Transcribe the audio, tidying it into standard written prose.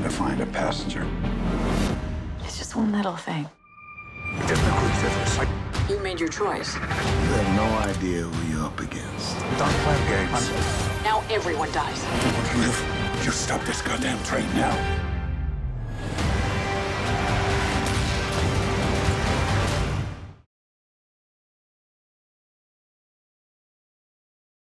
to find a passenger. It's just one little thing. You made your choice. You have no idea who you're up against. Don't play games. Now everyone dies. You stop this goddamn train now.